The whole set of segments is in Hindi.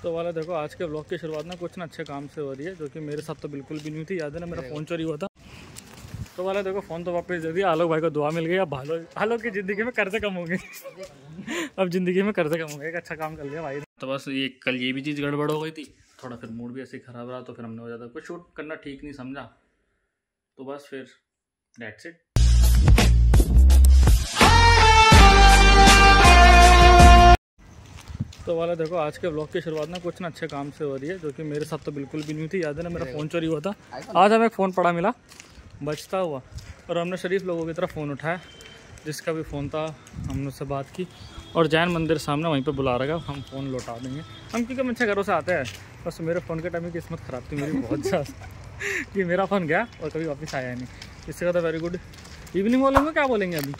तो वाला देखो, आज के ब्लॉग की शुरुआत ना कुछ ना अच्छे काम से हो रही है, जो कि मेरे साथ तो बिल्कुल भी नहीं थी। याद है ना, मेरा फ़ोन चोरी हुआ था। तो वाला देखो, फ़ोन तो वापस दे दिया। आलोक भाई को दुआ मिल गई। अब आलोक की ज़िंदगी में कर्जे कम होंगे। अब ज़िंदगी में कर्जे कम होंगे। एक अच्छा काम कर लिया भाई। तो बस ये कल ये भी चीज़ गड़बड़ हो गई थी, थोड़ा फिर मूड भी ऐसे ख़राब रहा, तो फिर हमने हो जाता कुछ शूट करना ठीक नहीं समझा, तो बस फिर दैट्स इट। तो वाला देखो, आज के ब्लॉग की शुरुआत ना कुछ ना अच्छे काम से हो रही है, जो कि मेरे साथ तो बिल्कुल भी नहीं थी। याद है ना, मेरा फ़ोन चोरी हुआ था। आज हमें एक फ़ोन पड़ा मिला बचता हुआ, और हमने शरीफ लोगों की तरफ फ़ोन उठाया। जिसका भी फ़ोन था हमने उससे बात की, और जैन मंदिर सामने वहीं पे बुला रखा। हम फ़ोन लौटा देंगे हम, क्योंकि हम अच्छे घरों से आते हैं। बस मेरे फ़ोन के टाइम की किस्मत ख़राब थी मेरी बहुत ज़्यादा कि मेरा फ़ोन गया और कभी वापस आया नहीं। इससे ज़्यादा वेरी गुड इवनिंग बोलेंगे, क्या बोलेंगे अभी?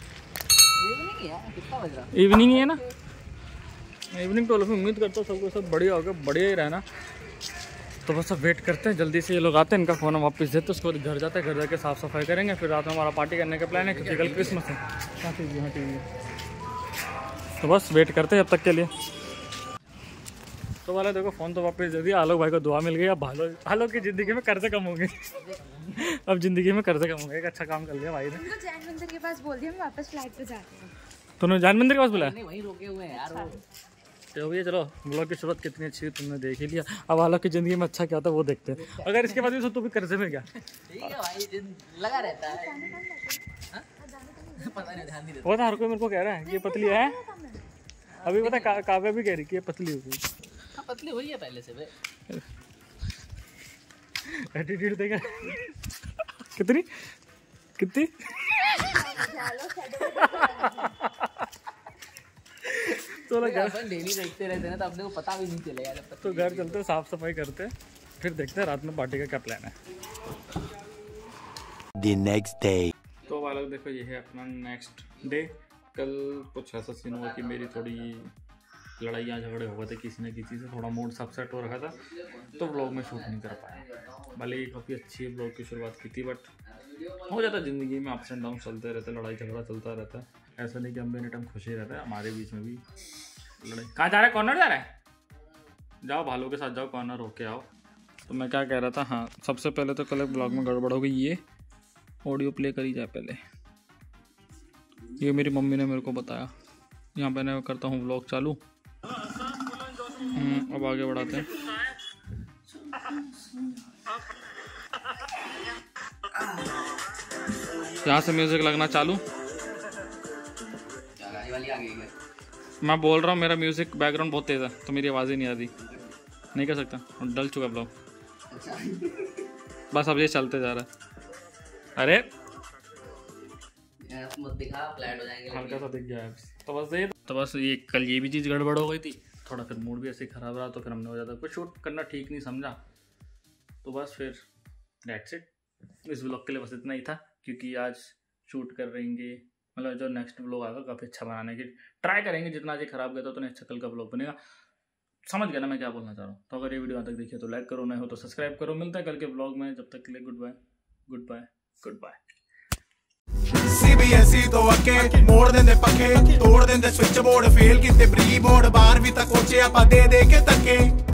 इवनिंग ही है ना, इवनिंग तो उम्मीद करता हूँ सबको सब बढ़िया होगा, बढ़िया ही रहना। तो बस अब वेट करते हैं, जल्दी से ये लोग आते हैं, इनका फ़ोन हम वापस देते, उसके बाद घर जाते हैं, घर जाके साफ़ सफाई करेंगे। फिर रात में हमारा पार्टी करने का प्लान है, क्योंकि कल क्रिसमस है। हाँ ठीक है, हाँ ठीक है। तो बस वेट करते हैं जब तक के लिए। तो वाला देखो, फ़ोन तो वापस दे दिया। आलोक भाई को दुआ मिल गई। अब आलोक की ज़िंदगी में कर्जे कम होंगे। अब ज़िंदगी में कर्जे कम होंगे। एक अच्छा काम कर लिया भाई ने। जैन मंदिर के पास बोल दिया, मैं वापस फ्लाइट पे जाती हूँ। तुमने जैन मंदिर के पास बुलाया? नहीं, वहीं रोके हुए हैं यार। तो भैया चलो, ब्लॉग की शुरुआत कितनी अच्छी हुई तुमने देख ही लिया। अब आलोक की ज़िंदगी में अच्छा क्या था वो देखते हैं। अगर इसके बाद भी तो भी कर्जे में गया, ठीक है भाई, लगा रहता है। पता नहीं, ध्यान नहीं देता। वो तो हर कोई मेरे को कह रहा है कि ये पतली है। अभी पता काव्या भी कह रही कि ये पतली हो गई। हाँ, पतली हुई है पहले से बे। एटीट्यूड देखा कितनी कितनी तो अपन डेली देखते रहते हैं ना, तो अपने को पता भी नहीं चलेगा जब तक। तो घर चलते, साफ सफाई करते, फिर देखते हैं रात में पार्टी का क्या प्लान है। The next day. तो वाला देखो, ये है अपना नेक्स्ट डे। कल कुछ ऐसा सीन हुआ कि मेरी थोड़ी लड़ाइयाँ झगड़े हो गए थे किसी न किसी से, थोड़ा मूड अपसेट हो रखा था, तो व्लॉग में शूट नहीं कर पाया। भले ही काफ़ी अच्छी ब्लॉग की शुरुआत की थी, बट हो जाता है ज़िंदगी में, अप्स एंड डाउन चलते रहते, लड़ाई झगड़ा चलता रहता है। ऐसा नहीं कि हम एनी टाइम खुशी रहता है, हमारे बीच में भी लड़ाई। कहाँ जा रहा है? कॉर्नर जा रहा है? जाओ भालू के साथ जाओ, कॉर्नर होके आओ। तो मैं क्या कह रहा था, हाँ सबसे पहले तो कल ब्लॉग में गड़बड़ हो गई। ये ऑडियो प्ले करी जाए पहले, ये मेरी मम्मी ने मेरे को बताया। यहाँ पे मैं करता हूँ ब्लॉग चालू। अब आगे बढ़ाते हैं। यहाँ से म्यूजिक लगना चालू। मैं बोल रहा हूँ, मेरा म्यूजिक बैकग्राउंड बहुत तेज है, तो मेरी आवाज़ ही नहीं आती, नहीं कर सकता, डल चुका ब्लॉग। बस अब ये चलते जा रहा है। अरे मत दिखा, फ्लैट हो जाएंगे। हल्का सा दिख गया है। तो बस ये कल ये भी चीज़ गड़बड़ हो गई थी, थोड़ा फिर मूड भी ऐसे ख़राब रहा, तो फिर हमने हो जाता कुछ शूट करना ठीक नहीं समझा, तो बस फिर दैट्स इट। इस ब्लॉग के लिए बस इतना ही था, क्योंकि आज शूट कर रहेंगे, मतलब जो नेक्स्ट ब्लॉग आएगा काफ़ी अच्छा बनाने की ट्राई करेंगे। जितना आज ख़राब गया था उतना अच्छा कल का ब्लॉग बनेगा। समझ गया ना मैं क्या बोलना चाह रहा हूँ? तो अगर ये वीडियो आज तक देखिए तो लाइक करो, नए हो तो सब्सक्राइब करो। मिलता है कल के ब्लॉग में, जब तक के लिए goodbye goodbye goodbye. CBSE तो अके मोड़ देंदे पक्के, तोड़ देंदे स्विच बोर्ड, फेल किते प्री बोर्ड, 12वीं तक कोचे आपा दे के तक्के।